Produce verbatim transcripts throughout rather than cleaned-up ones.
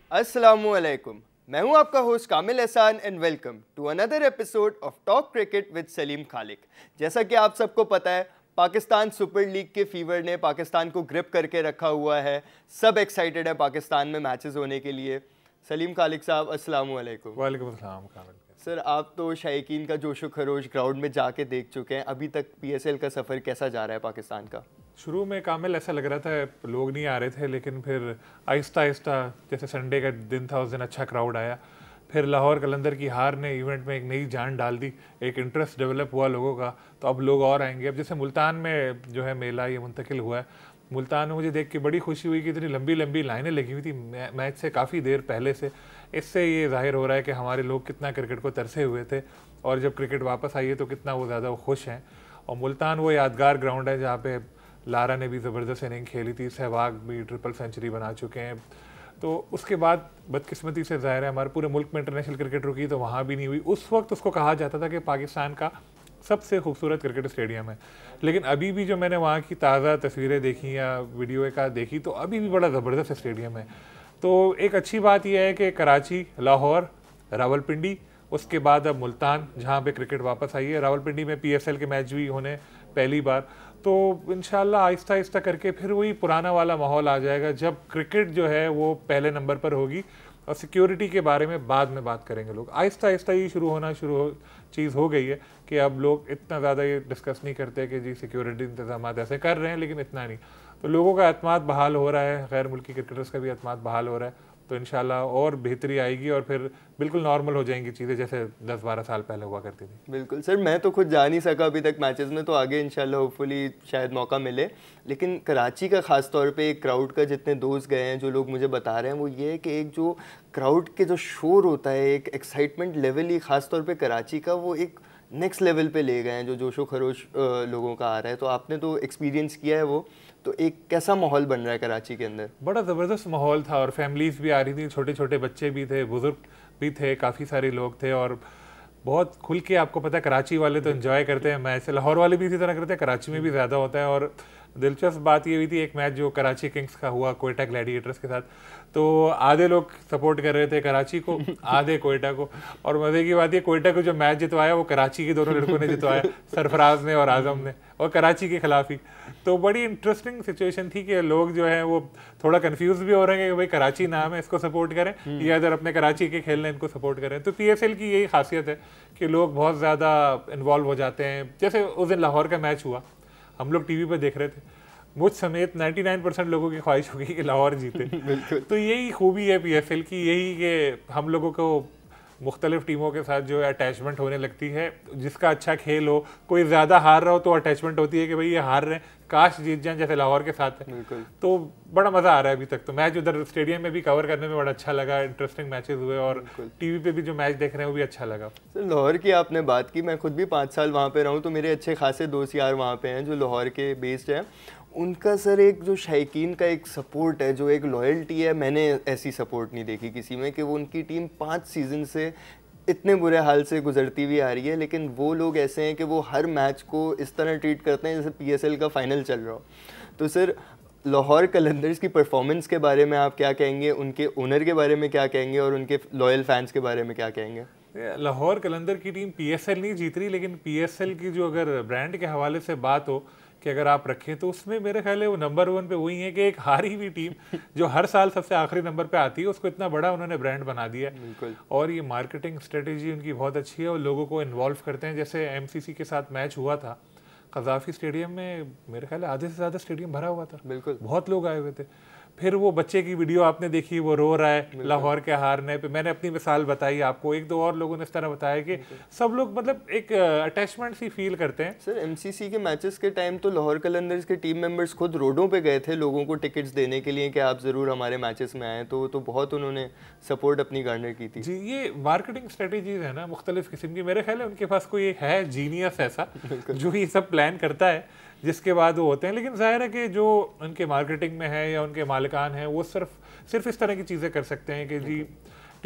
अस्सलामुअलैकुम, मैं हूं आपका host Kamil Ehsan and welcome to another episode of talk cricket with Saleem Khaliq. जैसा कि आप सबको पता है, पाकिस्तान सुपर लीग के फीवर ने पाकिस्तान को ग्रिप करके रखा हुआ है। सब एक्साइटेड है पाकिस्तान में मैचेस होने के लिए। सलीम खालिक साहब, अस्सलामुअलैकुम। वालेकुम अस्सलाम कामिल। सर, आप तो शायकीन का जोशो खरोश ग्राउंड में जाके देख चुके हैं। अभी तक पीएसएल का सफ़र कैसा जा रहा है पाकिस्तान का? शुरू में कामिल ऐसा लग रहा था लोग नहीं आ रहे थे, लेकिन फिर आहिस्ता आहिस्ता जैसे संडे का दिन था उस दिन अच्छा क्राउड आया। फिर लाहौर कलंदर की हार ने इवेंट में एक नई जान डाल दी, एक इंटरेस्ट डेवलप हुआ लोगों का, तो अब लोग और आएंगे। अब जैसे मुल्तान में जो है मेला ये मुंतकिल हुआ है, मुल्तान में मुझे देख के बड़ी खुशी हुई कि इतनी लंबी लंबी लाइनें लगी हुई थी मैच से काफ़ी देर पहले से। इससे ये जाहिर हो रहा है कि हमारे लोग कितना क्रिकेट को तरसे हुए थे और जब क्रिकेट वापस आई है तो कितना वो ज़्यादा खुश हैं। और मुल्तान वो यादगार ग्राउंड है जहाँ पे लारा ने भी ज़बरदस्त इनिंग खेली थी, सहवाग भी ट्रिपल सेंचुरी बना चुके हैं। तो उसके बाद बदकिस्मती से ज़ाहिर है हमारे पूरे मुल्क में इंटरनेशनल क्रिकेट रुकी, तो वहाँ भी नहीं हुई। उस वक्त उसको कहा जाता था कि पाकिस्तान का सबसे खूबसूरत क्रिकेट स्टेडियम है, लेकिन अभी भी जो मैंने वहाँ की ताज़ा तस्वीरें देखी या वीडियो का देखी तो अभी भी बड़ा ज़बरदस्त स्टेडियम है। तो एक अच्छी बात यह है कि कराची, लाहौर, रावलपिंडी, उसके बाद अब मुल्तान जहाँ पे क्रिकेट वापस आई है। रावलपिंडी में पीएसएल के मैच भी होने पहली बार, तो इंशाल्लाह आहिस्ता आहिस्ता करके फिर वही पुराना वाला माहौल आ जाएगा जब क्रिकेट जो है वो पहले नंबर पर होगी। और सिक्योरिटी के बारे में बाद में बात करेंगे लोग। आहिस्ता आहिस्ता ही शुरू होना शुरू हो चीज़ हो गई है कि अब लोग इतना ज़्यादा ये डिस्कस नहीं करते कि जी सिक्योरिटी इंतजाम ऐसे कर रहे हैं, लेकिन इतना नहीं। तो लोगों का एतमाद बहाल हो रहा है, गैर मुल्की क्रिकेटर्स का भी एतमाद बहाल हो रहा है। तो इंशाल्लाह और बेहतरी आएगी और फिर बिल्कुल नॉर्मल हो जाएंगी चीज़ें जैसे दस बारह साल पहले हुआ करती थी। बिल्कुल सर, मैं तो खुद जा नहीं सका अभी तक मैचेस में, तो आगे इंशाल्लाह होपफुली शायद मौका मिले। लेकिन कराची का ख़ास तौर पे एक क्राउड का जितने दोस्त गए हैं, जो लोग मुझे बता रहे हैं, वो ये है कि एक जो क्राउड के जो शोर होता है, एक एक्साइटमेंट लेवल ही ख़ास तौर पर कराची का वो एक नेक्स्ट लेवल पे ले गए हैं, जो जोशो खरोश लोगों का आ रहा है। तो आपने तो एक्सपीरियंस किया है वो, तो एक कैसा माहौल बन रहा है कराची के अंदर? बड़ा ज़बरदस्त माहौल था और फैमिलीज़ भी आ रही थी, छोटे छोटे बच्चे भी थे, बुज़ुर्ग भी थे, काफ़ी सारे लोग थे और बहुत खुल के, आपको पता है कराची वाले तो एंजॉय करते हैं मैच। लाहौर वाले भी इसी तरह करते हैं, कराची में भी ज़्यादा होता है। और दिलचस्प बात ये हुई थी, एक मैच जो कराची किंग्स का हुआ कोयटा ग्लैडिएटर्स के साथ, तो आधे लोग सपोर्ट कर रहे थे कराची को, आधे कोयटा को। और मज़े की बात ये, कोयटा को जो मैच जितवाया वो कराची के दोनों लड़कों ने जितवाया, सरफराज ने और आज़म ने, और कराची के खिलाफ ही। तो बड़ी इंटरेस्टिंग सिचुएशन थी कि लोग जो है वो थोड़ा कंफ्यूज भी हो रहे हैं कि भाई कराची नाम है, इसको सपोर्ट करें या अगर अपने कराची के खेलने इनको सपोर्ट करें। तो पीएसएल की यही खासियत है कि लोग बहुत ज़्यादा इन्वॉल्व हो जाते हैं। जैसे उस दिन लाहौर का मैच हुआ, हम लोग टीवी पर देख रहे थे, मुझ समेत निन्यानवे परसेंट लोगों की ख्वाहिश होगी कि लाहौर जीते। तो यही खूबी है पीएसएल की, यही कि हम लोगों को मुख्तलिफ टीमों के साथ जो है अटैचमेंट होने लगती है। जिसका अच्छा खेल हो, कोई ज़्यादा हार रहा हो तो अटैचमेंट होती है कि भाई ये हार रहे हैं, काश जीत जाएं, जैसे लाहौर के साथ है। तो बड़ा मज़ा आ रहा है अभी तक। तो मैच उधर स्टेडियम में भी कवर करने में बड़ा अच्छा लगा, इंटरेस्टिंग मैचेस हुए और टीवी पे भी जो मैच देख रहे हैं वो भी अच्छा लगा। सर, लाहौर की आपने बात की, मैं खुद भी पाँच साल वहाँ पे रहा हूँ, तो मेरे अच्छे खासे दोस्त यार वहाँ पे हैं जो लाहौर के बेस्ड हैं। उनका सर एक जो शायकीन का एक सपोर्ट है, जो एक लॉयल्टी है, मैंने ऐसी सपोर्ट नहीं देखी किसी में, कि वो उनकी टीम पाँच सीज़न से इतने बुरे हाल से गुजरती हुई आ रही है, लेकिन वो लोग ऐसे हैं कि वो हर मैच को इस तरह ट्रीट करते हैं जैसे पीएसएल का फाइनल चल रहा हो। तो सर, लाहौर कलंदर्स की परफॉर्मेंस के बारे में आप क्या कहेंगे, उनके ओनर के बारे में क्या कहेंगे और उनके लॉयल फैंस के बारे में क्या कहेंगे? लाहौर कलंदर की टीम पीएसएल नहीं जीत रही, लेकिन पीएसएल की जो अगर ब्रांड के हवाले से बात हो कि अगर आप रखें तो उसमें मेरे ख्याल है वो नंबर वन पे वही है कि एक हारी हुई टीम जो हर साल सबसे आखिरी नंबर पे आती है, उसको इतना बड़ा उन्होंने ब्रांड बना दिया है। और ये मार्केटिंग स्ट्रेटेजी उनकी बहुत अच्छी है और लोगों को इन्वॉल्व करते हैं। जैसे एमसीसी के साथ मैच हुआ था कज़ाफ़ी स्टेडियम में, मेरे ख्याल है आधे से ज़्यादा स्टेडियम भरा हुआ था, बिल्कुल बहुत लोग आए हुए थे। फिर वो बच्चे की वीडियो आपने देखी, वो रो रहा है लाहौर के हारने पे। मैंने अपनी मिसाल बताई आपको, एक दो और लोगों ने इस तरह बताया कि सब लोग मतलब एक अटैचमेंट सी फील करते हैं। सर, एमसीसी के मैचेस के टाइम तो लाहौर कलंदर्स के टीम मेंबर्स खुद रोडों पे गए थे लोगों को टिकट्स देने के लिए कि आप ज़रूर हमारे मैचेस में आएँ, तो तो बहुत उन्होंने सपोर्ट अपनी गार्नर की थी। जी, ये मार्केटिंग स्ट्रेटेजीज है ना मुख्तलिफ किस्म की। मेरे ख्याल है उनके पास कोई है जीनियस ऐसा जो ये सब प्लान करता है, जिसके बाद वो होते हैं। लेकिन जाहिर है कि जो उनके मार्केटिंग में है या उनके मालिकान हैं वो सिर्फ सिर्फ इस तरह की चीज़ें कर सकते हैं कि जी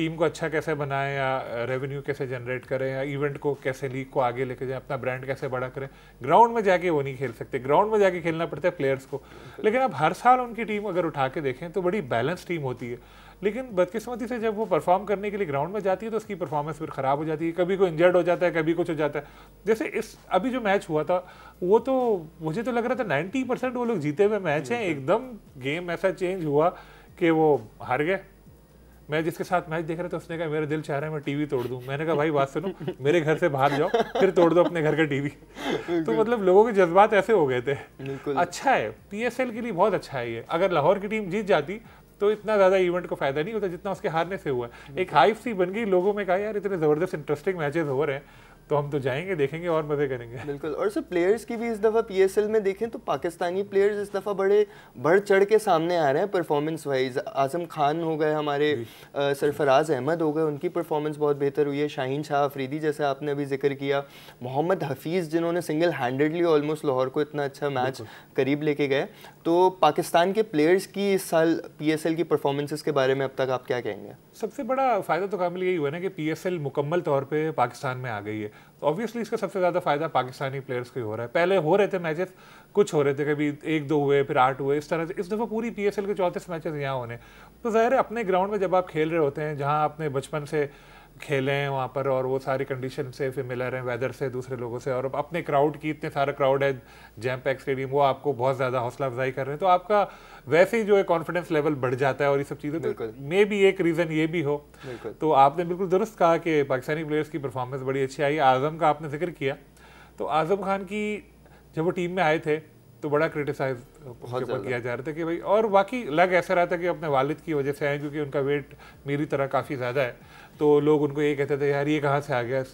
टीम को अच्छा कैसे बनाएं या रेवेन्यू कैसे जनरेट करें या इवेंट को कैसे लीग को आगे लेके जाएं, अपना ब्रांड कैसे बड़ा करें। ग्राउंड में जाके वो नहीं खेल सकते, ग्राउंड में जाके खेलना पड़ता है प्लेयर्स को। लेकिन अब हर साल उनकी टीम अगर उठा के देखें तो बड़ी बैलेंस टीम होती है, लेकिन बदकिस्मती से जब वो परफॉर्म करने के लिए ग्राउंड में जाती है तो उसकी परफॉर्मेंस फिर खराब हो जाती है, कभी कोई इंजर्ड हो जाता है, कभी कुछ हो जाता है। जैसे इस अभी जो मैच हुआ था वो तो मुझे तो लग रहा था नाइन्टी परसेंट वो लोग जीते हुए मैच हैं, एकदम गेम ऐसा चेंज हुआ कि वो हार गए। मैं जिसके साथ मैच देख रहा था उसने कहा मेरा दिल चाह रहा है मैं टीवी तोड़ दूं। मैंने कहा भाई बात सुनो, मेरे घर से बाहर जाओ फिर तोड़ दो अपने घर का टीवी। तो मतलब लोगों के जज्बात ऐसे हो गए थे। अच्छा है, पीएसएल के लिए बहुत अच्छा है ये। अगर लाहौर की टीम जीत जाती तो इतना ज्यादा इवेंट को फायदा नहीं होता जितना उसके हारने से हुआ। एक हाइप सी बन गई, लोगों में कहा यार इतने जबरदस्त इंटरेस्टिंग मैचेस हो रहे हैं तो हम तो जाएंगे, देखेंगे और मजे करेंगे। बिल्कुल। और सर प्लेयर्स की भी इस दफ़ा पीएसएल में देखें तो पाकिस्तानी प्लेयर्स इस दफ़ा बड़े बढ़ चढ़ के सामने आ रहे हैं परफॉर्मेंस वाइज। आजम खान हो गए हमारे, सरफराज अहमद हो गए, उनकी परफॉर्मेंस बहुत बेहतर हुई है। शाहीन शाह अफरीदी जैसे आपने अभी जिक्र किया, मोहम्मद हफीज़ जिन्होंने सिंगल हैंडेडली ऑलमोस्ट लाहौर को इतना अच्छा मैच करीब लेके गए। तो पाकिस्तान के प्लेयर्स की इस साल पीएसएल की परफॉर्मेंसेस के बारे में अब तक आप क्या कहेंगे? सबसे बड़ा फ़ायदा तो कामिल यही हुआ ना कि पीएसएल मुकम्मल तौर पे पाकिस्तान में आ गई है, तो ऑब्वियसली इसका सबसे ज़्यादा फ़ायदा पाकिस्तानी प्लेयर्स को ही हो रहा है। पहले हो रहे थे मैचेस, कुछ हो रहे थे, कभी एक दो हुए फिर आठ हुए, इस तरह से। इस दफ़ा पूरी पीएसएल के चौंतीस मैचेस यहाँ होने, तो ज़ाहिर है अपने ग्राउंड में जब आप खेल रहे होते हैं जहाँ आपने बचपन से खेले हैं वहाँ पर और वो सारी कंडीशन से फेमिलर हैं, वेदर से, दूसरे लोगों से, और अपने क्राउड की इतने सारा क्राउड है जैम पैक स्टेडियम, वो आपको बहुत ज़्यादा हौसला अफजाई कर रहे हैं, तो आपका वैसे ही जो है कॉन्फिडेंस लेवल बढ़ जाता है और ये सब चीज़ें। तो मे भी एक रीज़न ये भी हो। तो आपने बिल्कुल दुरुस्त कहा कि पाकिस्तानी प्लेयर्स की परफॉर्मेंस बड़ी अच्छी आई। आज़म का आपने जिक्र किया, तो आज़म खान की जब वो टीम में आए थे तो बड़ा क्रिटिसाइज किया जा रहा था कि भाई, और बाकी लग ऐसा रहा था कि अपने वालिद की वजह से आए क्योंकि उनका वेट मेरी तरह काफ़ी ज़्यादा है, तो लोग उनको ये कहते थे यार ये कहाँ से आ गया,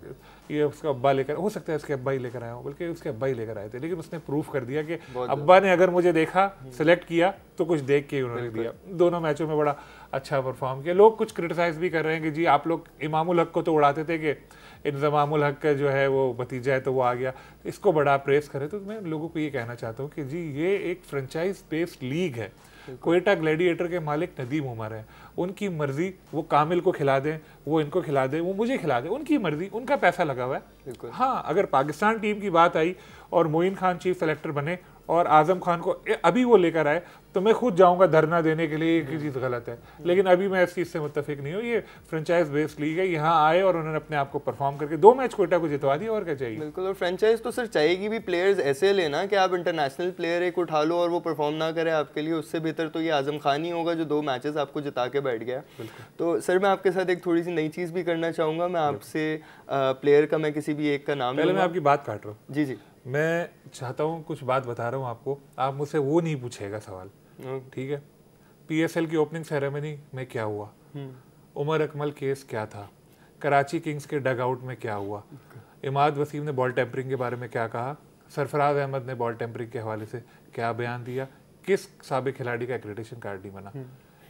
ये उसका अब्बा लेकर, हो सकता है उसके अब्बा ही लेकर आया हो, बल्कि उसके अब्बा ही लेकर आए थे। लेकिन उसने प्रूफ कर दिया कि अब्बा ने अगर मुझे देखा, सिलेक्ट किया तो कुछ देख के उन्होंने दिया। दोनों मैचों में बड़ा अच्छा परफॉर्म किया। लोग कुछ क्रिटिसाइज भी कर रहे हैं कि जी आप लोग इमामुल हक को तो उड़ाते थे कि इंजमामुल हक का जो है वो भतीजा है तो वो आ गया, इसको बड़ा प्रेस करे। तो मैं लोगों को ये कहना चाहता हूँ कि जी ये एक फ्रेंचाइज बेस्ड लीग है। कोयटा ग्लैडिएटर के मालिक नदीम उमर है, उनकी मर्जी, वो कामिल को खिला दें, वो इनको खिला दें, वो मुझे खिला दें, उनकी मर्जी, उनका पैसा लगा हुआ है। हाँ, अगर पाकिस्तान टीम की बात आई और मोइन खान चीफ सेलेक्टर बने और आजम खान को अभी वो लेकर आए तो मैं खुद जाऊंगा धरना देने के लिए कि चीज़ गलत है, लेकिन अभी मैं इस चीज़ से मुत्तफिक नहीं हूँ। ये फ्रेंचाइज बेस्ड लीग है, यहाँ आए और उन्होंने अपने आप को परफॉर्म करके दो मैच कोयटा को जितवा दिया, और क्या चाहिए। बिल्कुल। और फ्रेंचाइज तो सर चाहेगी भी प्लेयर्स ऐसे लेना कि आप इंटरनेशनल प्लेयर एक उठा लो और वो परफॉर्म ना करे आपके लिए, उससे बेहतर तो ये आजम खान ही होगा जो दो मैचेस आपको जिता के बैठ गया। तो सर मैं आपके साथ एक थोड़ी सी नई चीज़ भी करना चाहूँगा। मैं आपसे प्लेयर का मैं किसी भी एक का नाम, पहले मैं आपकी बात काट रहा हूँ। जी जी, मैं चाहता हूँ कुछ बात बता रहा हूँ आपको, आप मुझसे वो नहीं पूछेगा सवाल, ठीक है। पीएसएल की ओपनिंग सेरेमनी में क्या हुआ, उमर अकमल केस क्या था, कराची किंग्स के डग आउट में क्या हुआ, इमाद वसीम ने बॉल टेम्परिंग के बारे में क्या कहा, सरफराज अहमद ने बॉल टेम्परिंग के हवाले से क्या बयान दिया, किस साबिक खिलाड़ी का एक्रेडिटेशन कार्ड नहीं बना,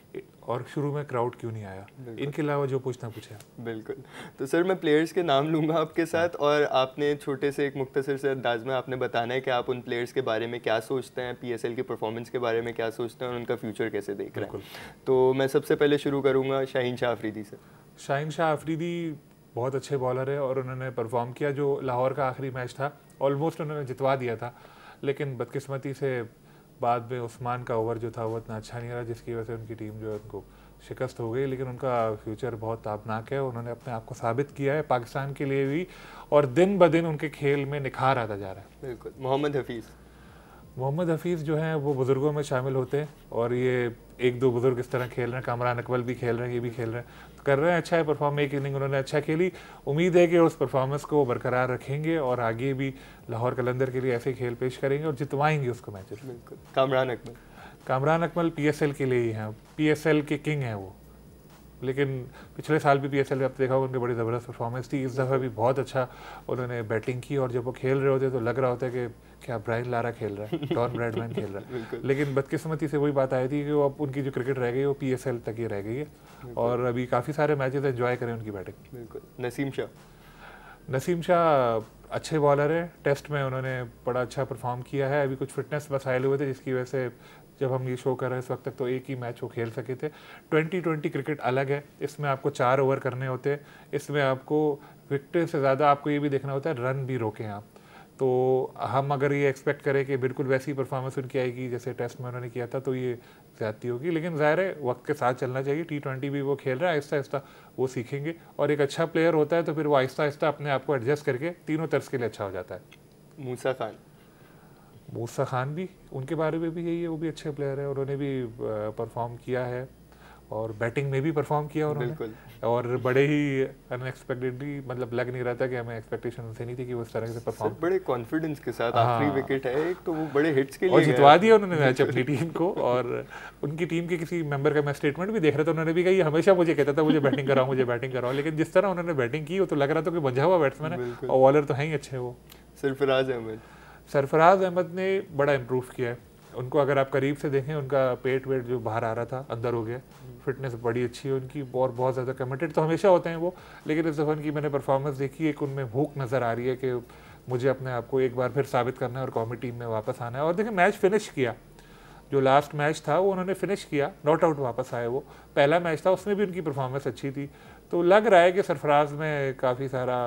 और शुरू में क्राउड क्यों नहीं आया, इनके अलावा जो पूछना पूछे। बिल्कुल। तो सर मैं प्लेयर्स के नाम लूँगा आपके साथ, और आपने छोटे से एक मुख्तसर से अंदाज में आपने बताना है कि आप उन प्लेयर्स के बारे में क्या सोचते हैं, पीएसएल की परफॉर्मेंस के बारे में क्या सोचते हैं और उनका फ्यूचर कैसे देख रहे हैं। तो मैं सबसे पहले शुरू करूँगा शाहीन शाह अफरीदी से। शाहीन शाह अफरीदी बहुत अच्छे बॉलर है और उन्होंने परफॉर्म किया। जो लाहौर का आखिरी मैच था ऑलमोस्ट उन्होंने जितवा दिया था, लेकिन बदकिस्मती से बाद में उस्मान का ओवर जो था वो इतना अच्छा नहीं रहा, जिसकी वजह से उनकी टीम जो है उनको शिकस्त हो गई। लेकिन उनका फ्यूचर बहुत ताबनाक है, उन्होंने अपने आप को साबित किया है पाकिस्तान के लिए भी, और दिन ब दिन उनके खेल में निखार आता जा रहा है। बिल्कुल। मोहम्मद हफीज़ मोहम्मद हफीज़ जो हैं वो बुज़ुर्गों में शामिल होते हैं, और ये एक दो बुज़ुर्ग इस तरह खेल रहे हैं, कामरान अकबल भी खेल रहे हैं, ये भी खेल रहे हैं, तो कर रहे हैं अच्छा है परफॉर्म। एक इनिंग उन्होंने अच्छा खेली, उम्मीद है कि उस परफॉर्मेंस को बरकरार रखेंगे और आगे भी लाहौर कलंदर के लिए ऐसे खेल पेश करेंगे और जितवाएंगे उसको मैचेस। बिल्कुल। कामरान अकमल कामरान अकमल पीएसएल के लिए ही हैं, पीएसएल के किंग हैं वो, लेकिन पिछले साल भी पीएसएल में आप देखा होगा उनकी बड़ी ज़बरदस्त परफॉर्मेंस थी। इस दफ़ा भी बहुत अच्छा उन्होंने बैटिंग की, और जब वो खेल रहे होते तो लग रहा होता है कि क्या ब्रायन लारा खेल रहा है, डॉन ब्रैडमैन खेल रहा है। लेकिन बदकिस्मती से वही बात आई थी कि वो अब उनकी जो क्रिकेट रह गई वो पीएसएल तक ही रह गई है, और अभी काफ़ी सारे मैचेस एंजॉय करें उनकी बैटिंग। बिल्कुल। नसीम शाह नसीम शाह अच्छे बॉलर है, टेस्ट में उन्होंने बड़ा अच्छा परफॉर्म किया है। अभी कुछ फिटनेस मसाइल हुए थे जिसकी वजह से जब हम ये शो कर रहे हैं इस वक्त तक तो एक ही मैच वो खेल सके थे। ट्वेंटी ट्वेंटी क्रिकेट अलग है, इसमें आपको चार ओवर करने होते हैं, इसमें आपको विकेट से ज़्यादा आपको ये भी देखना होता है रन भी रोकें आप। तो हम अगर ये एक्सपेक्ट करें कि बिल्कुल वैसी परफॉर्मेंस उनकी आएगी जैसे टेस्ट में उन्होंने किया था तो ये ज़्यादती होगी, लेकिन ज़ाहिर है वक्त के साथ चलना चाहिए। टी ट्वेंटी भी वो खेल रहा है, आहिस्ता आहिस्ता वो सीखेंगे और एक अच्छा प्लेयर होता है तो फिर वो आहिस्ता आहिस्ता अपने आप को एडजस्ट करके तीनों तर्ज के लिए अच्छा हो जाता है। मूसा खान मूसा खान भी, उनके बारे में भी यही है, वो भी अच्छे प्लेयर है, उन्होंने भी परफॉर्म किया है और बैटिंग में भी परफॉर्म किया उन्होंने, और बड़े ही अनएक्सपेक्टेडली, मतलब लग नहीं रहा था कि हमें एक्सपेक्टेशन उनसे नहीं थी कि वो इस तरह से परफॉर्म, बड़े कॉन्फिडेंस के साथ आखिरी विकेट है एक तो वो बड़े हिट्स के लिए और जितवा दिया उन्होंने मैच अपनी टीम को। और उनकी टीम के किसी मेंबर का मैं स्टेटमेंट भी देख रहा था, उन्होंने भी कहा हमेशा मुझे कहता था मुझे बैटिंग कराओ मुझे बैटिंग कराओ, लेकिन जिस तरह उन्होंने बैटिंग की वो तो लग रहा था कि बंझा हुआ बैट्समैन है, और बॉलर तो हैं ही अच्छे। वो सरफराज अहमद सरफराज अहमद ने बड़ा इम्प्रूव किया है, उनको अगर आप करीब से देखें उनका पेट वेट जो बाहर आ रहा था अंदर हो गया, फिटनेस बड़ी अच्छी है उनकी, और बहुत ज़्यादा कमिटेड तो हमेशा होते हैं वो, लेकिन इस दफ़ा उनकी मैंने परफॉर्मेंस देखी, एक उनमें भूख नज़र आ रही है कि मुझे अपने आप को एक बार फिर साबित करना है और कौमी टीम में वापस आना है। और देखिए मैच फिनिश किया, जो लास्ट मैच था वो उन्होंने फिनिश किया, नॉट आउट वापस आए। वो पहला मैच था उसमें भी उनकी परफॉर्मेंस अच्छी थी, तो लग रहा है कि सरफराज में काफ़ी सारा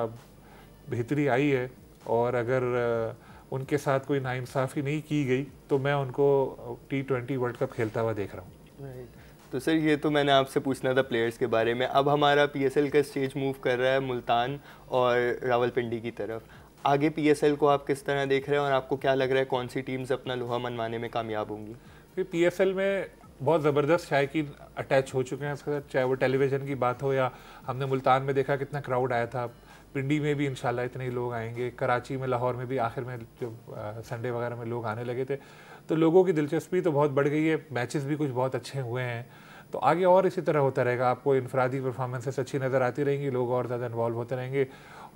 बेहतरी आई है, और अगर उनके साथ कोई नाइंसाफ़ी नहीं की गई तो मैं उनको टी ट्वेंटी वर्ल्ड कप खेलता हुआ देख रहा हूँ। राइट, तो सर ये तो मैंने आपसे पूछना था प्लेयर्स के बारे में। अब हमारा पीएसएल का स्टेज मूव कर रहा है मुल्तान और रावलपिंडी की तरफ। आगे पीएसएल को आप किस तरह देख रहे हैं और आपको क्या लग रहा है कौन सी टीम्स अपना लोहा मनवाने में कामयाब होंगी? पीएसएल में बहुत ज़बरदस्त शायकीन अटैच हो चुके हैं इसके साथ, चाहे वो टेलीविज़न की बात हो या हमने मुल्तान में देखा कितना क्राउड आया था, पिंडी में भी इंशाल्लाह इतने ही लोग आएंगे, कराची में, लाहौर में भी आखिर में जब संडे वगैरह में लोग आने लगे थे तो लोगों की दिलचस्पी तो बहुत बढ़ गई है, मैचेस भी कुछ बहुत अच्छे हुए हैं, तो आगे और इसी तरह होता रहेगा। आपको इनफरादी परफॉर्मेंसेस अच्छी नज़र आती रहेंगी, लोग और ज़्यादा इन्वॉल्व होते रहेंगे,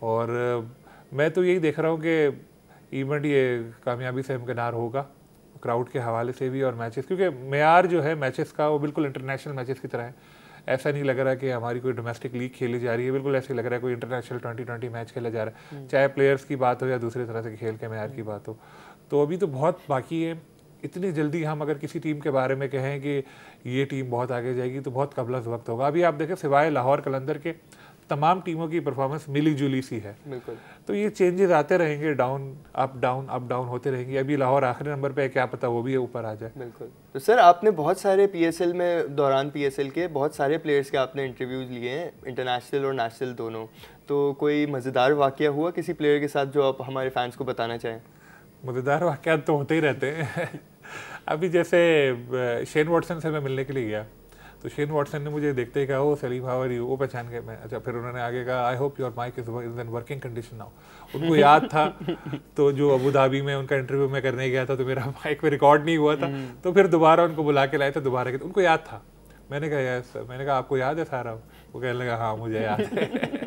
और मैं तो यही देख रहा हूँ कि इवेंट ये कामयाबी से हमकिनार होगा क्राउड के हवाले से भी और मैचेस, क्योंकि मेयार जो है मैचेस का वो बिल्कुल इंटरनेशनल मैचेस की तरह है, ऐसा नहीं लग रहा कि हमारी कोई डोमेस्टिक लीग खेली जा रही है, बिल्कुल ऐसे लग रहा है कोई इंटरनेशनल ट्वेंटी ट्वेंटी मैच खेला जा रहा है, चाहे प्लेयर्स की बात हो या दूसरी तरह से खेल के मेयार की बात हो। तो अभी तो बहुत बाकी है, इतनी जल्दी हम अगर किसी टीम के बारे में कहें कि ये टीम बहुत आगे जाएगी तो बहुत कबल अज़ वक्त होगा। अभी आप देखें सिवाय लाहौर कलंदर के तमाम टीमों की परफॉर्मेंस मिली जुली सी है, बिल्कुल, तो ये चेंजेस आते रहेंगे, down up down up down होते रहेंगे। अभी लाहौर आखिरी नंबर पे है, क्या पता वो भी ऊपर आ जाए। बिल्कुल। तो सर आपने बहुत सारे पीएसएल में, दौरान पीएसएल के बहुत सारे प्लेयर्स के आपने इंटरव्यूज़ लिए हैं, इंटरनेशनल और नेशनल दोनों, तो कोई मज़ेदार वाक़या हुआ किसी प्लेयर के साथ जो आप हमारे फैंस को बताना चाहें? मज़ेदार वाक़यात तो होते ही रहते हैं अभी जैसे शेन वॉटसन से मैं मिलने के लिए गया तो शेन वॉटसन ने मुझे देखते ही कहा oh Saleem how are you, वो पहचान के मैं, अच्छा, फिर उन्होंने आगे कहा I hope your mic is in working condition now. उनको याद था तो जो अबू धाबी में उनका इंटरव्यू में करने गया था तो मेरा माइक पे रिकॉर्ड नहीं हुआ था, तो फिर दोबारा उनको बुला के लाए थे दोबारा के, तो उनको याद था। मैंने कहा यार सर, मैंने कहा आपको याद है सारा? वो कहने लगा हाँ मुझे याद है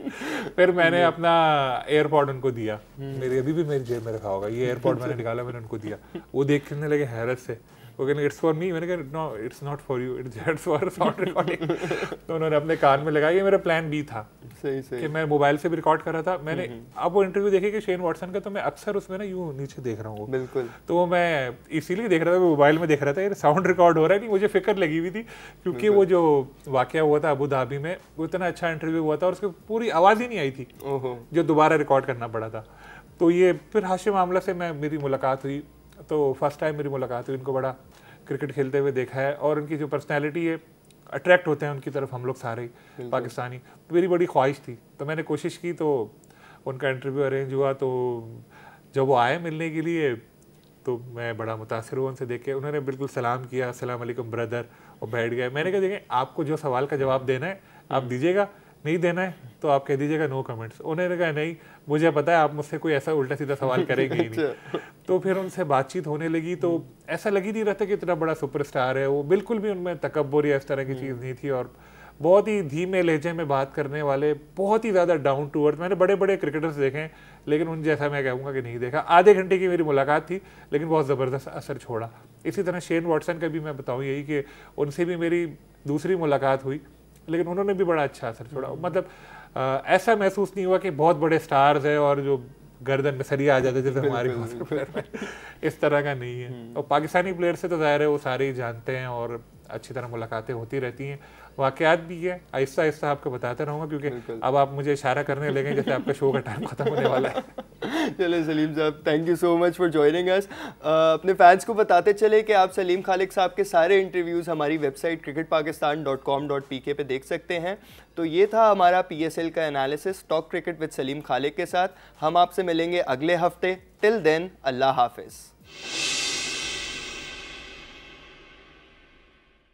फिर मैंने अपना एयरपॉड उनको दिया, मेरी अभी भी मेरी जेब में रखा होगा, ये एयरपॉड मैंने निकाला, मैंने उनको दिया, वो देखने लगे हैरत से, वो कहने इट्स फॉर मी, मैंने कहा no it's not for you, it's for sound recording तो उन्होंने अपने कान में लगाया। ये मेरा प्लान बी था, सही सही, कि मैं मोबाइल से भी रिकॉर्ड कर रहा था। मैंने अब वो इंटरव्यू देखे कि शेन वॉटसन का, तो मैं अक्सर उसमें ना यूँ नीचे देख रहा हूँ, बिल्कुल, तो वो मैं इसीलिए देख रहा था, मोबाइल में देख रहा था, ये साउंड रिकॉर्ड हो रहा है नहीं, मुझे फिक्र लगी हुई थी, क्योंकि वो जो वाकया हुआ था अबू धाबी में वो इतना अच्छा इंटरव्यू हुआ था और उसकी पूरी आवाज़ ही नहीं आई थी जो दोबारा रिकॉर्ड करना पड़ा था। तो ये फिर हाशिम आमला से मैं मेरी मुलाकात हुई, तो फर्स्ट टाइम मेरी मुलाकात हुई, उनको बड़ा क्रिकेट खेलते हुए देखा है और उनकी जो पर्सनैलिटी है, अट्रैक्ट होते हैं उनकी तरफ हम लोग सारे पाकिस्तानी, तो मेरी बड़ी ख्वाहिश थी, तो मैंने कोशिश की, तो उनका इंटरव्यू अरेंज हुआ। तो जब वो आए मिलने के लिए तो मैं बड़ा मुतासिर हुआ उनसे देख के, उन्होंने बिल्कुल सलाम किया, अस्सलाम वालेकुम ब्रदर, और बैठ गए। मैंने कहा देखें आपको जो सवाल का जवाब देना है आप दीजिएगा, नहीं देना है तो आप कह दीजिएगा नो कमेंट्स। उन्होंने कहा नहीं मुझे पता है आप मुझसे कोई ऐसा उल्टा सीधा सवाल करेंगे ही नहीं। तो फिर उनसे बातचीत होने लगी, तो ऐसा लगी नहीं रहता कि इतना बड़ा सुपरस्टार है वो, बिल्कुल भी उनमें तकब्बुर या इस तरह की चीज़ नहीं थी, और बहुत ही धीमे लहजे में बात करने वाले, बहुत ही ज़्यादा डाउन टू अर्थ। मैंने बड़े बड़े क्रिकेटर्स देखे हैं लेकिन उन जैसा मैं कहूँगा कि नहीं देखा। आधे घंटे की मेरी मुलाकात थी लेकिन बहुत ज़बरदस्त असर छोड़ा। इसी तरह शेन वॉटसन का भी मैं बताऊँ यही कि उनसे भी मेरी दूसरी मुलाकात हुई लेकिन उन्होंने भी बड़ा अच्छा असर छोड़ा। मतलब ऐसा महसूस नहीं हुआ कि बहुत बड़े स्टार्स हैं और जो गर्दन में सरिया आ जाता है जैसे हमारे प्लेयर में, इस तरह का नहीं है। और पाकिस्तानी प्लेयर से तो ज़ाहिर है वो सारे ही जानते हैं और अच्छी तरह मुलाकातें होती रहती हैं, वाक़यात भी है, आहिस्ता आहिस्ता आपको बताते रहूँगा क्योंकि अब आप मुझे इशारा करने लगे जैसे आपका शो का टाइम खत्म होने वाला है। चले सलीम साहब, thank you so much for joining us. अपने फैंस को बताते चले कि आप सलीम खालिक साहब के सारे इंटरव्यूज़ हमारी website cricket Pakistan dot com dot P K पे देख सकते हैं। तो ये था हमारा पी एस एल का analysis talk cricket with Saleem Khaliq के साथ। हम आपसे मिलेंगे अगले हफ्ते। टिल देन, अल्लाह हाफिज़।